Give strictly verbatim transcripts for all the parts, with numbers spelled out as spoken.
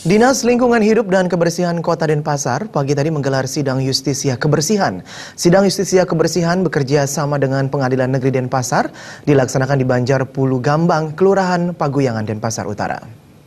Dinas Lingkungan Hidup dan Kebersihan Kota Denpasar pagi tadi menggelar sidang justisia kebersihan. Sidang justisia kebersihan bekerja sama dengan Pengadilan Negeri Denpasar dilaksanakan di Banjar Pulu Gambang, Kelurahan Paguyangan, Denpasar Utara.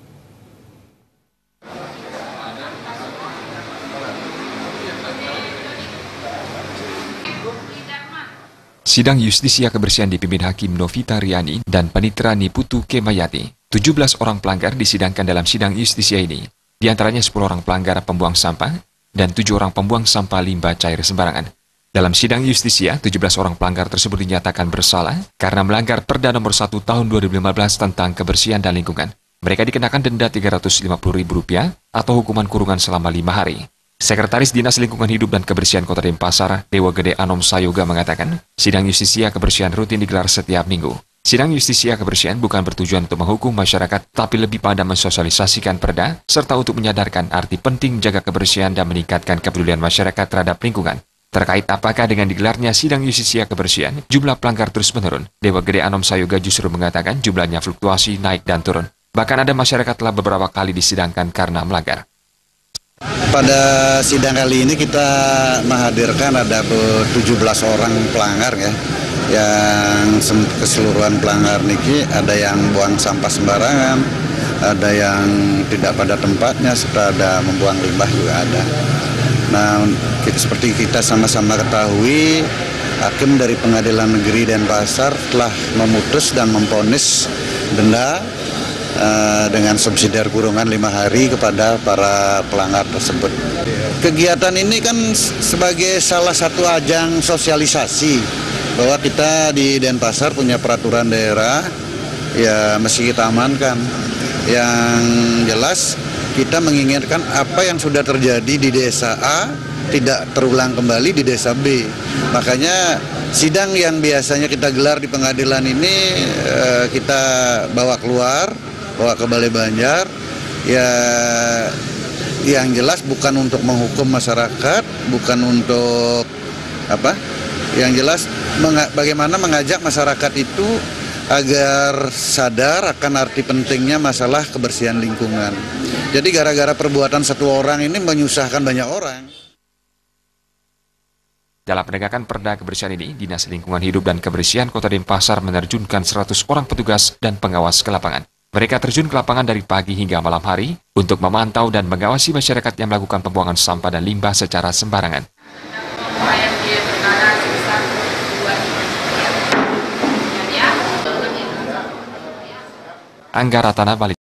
Sidang justisia kebersihan dipimpin Hakim Novita Riani dan Panitera Niputu Kemayati. tujuh belas orang pelanggar disidangkan dalam sidang justisia ini. Di antaranya sepuluh orang pelanggar pembuang sampah dan tujuh orang pembuang sampah limbah cair sembarangan. Dalam sidang justisia, tujuh belas orang pelanggar tersebut dinyatakan bersalah karena melanggar Perda Nomor satu Tahun dua ribu lima belas tentang kebersihan dan lingkungan. Mereka dikenakan denda tiga ratus lima puluh ribu rupiah atau hukuman kurungan selama lima hari. Sekretaris Dinas Lingkungan Hidup dan Kebersihan Kota Denpasar, Dewa Gede Anom Sayoga mengatakan, sidang justisia kebersihan rutin digelar setiap minggu. Sidang justisia kebersihan bukan bertujuan untuk menghukum masyarakat, tapi lebih pada mensosialisasikan perda, serta untuk menyadarkan arti penting menjaga kebersihan dan meningkatkan kepedulian masyarakat terhadap lingkungan. Terkait apakah dengan digelarnya sidang justisia kebersihan, jumlah pelanggar terus menurun, Dewa Gede Anom Sayoga justru mengatakan jumlahnya fluktuasi naik dan turun. Bahkan ada masyarakat telah beberapa kali disidangkan karena melanggar. Pada sidang kali ini kita menghadirkan ada tujuh belas orang pelanggar ya. Yang keseluruhan pelanggar niki ada yang buang sampah sembarangan, ada yang tidak pada tempatnya, serta ada membuang limbah juga ada. Nah, kita, seperti kita sama-sama ketahui, Hakim dari Pengadilan Negeri Denpasar telah memutus dan memvonis denda uh, dengan subsidiar kurungan lima hari kepada para pelanggar tersebut. Kegiatan ini kan sebagai salah satu ajang sosialisasi bahwa kita di Denpasar punya peraturan daerah, ya mesti kita amankan. Yang jelas kita menginginkan apa yang sudah terjadi di desa A tidak terulang kembali di desa B. Makanya sidang yang biasanya kita gelar di pengadilan ini eh, kita bawa keluar, bawa ke Balai Banjar. Ya, yang jelas bukan untuk menghukum masyarakat, bukan untuk apa? Yang jelas meng- bagaimana mengajak masyarakat itu agar sadar akan arti pentingnya masalah kebersihan lingkungan. Jadi gara-gara perbuatan satu orang ini menyusahkan banyak orang. Dalam penegakan perda kebersihan ini, Dinas Lingkungan Hidup dan Kebersihan Kota Denpasar menerjunkan seratus orang petugas dan pengawas ke lapangan. Mereka terjun ke lapangan dari pagi hingga malam hari untuk memantau dan mengawasi masyarakat yang melakukan pembuangan sampah dan limbah secara sembarangan. Angga Ratana, Bali.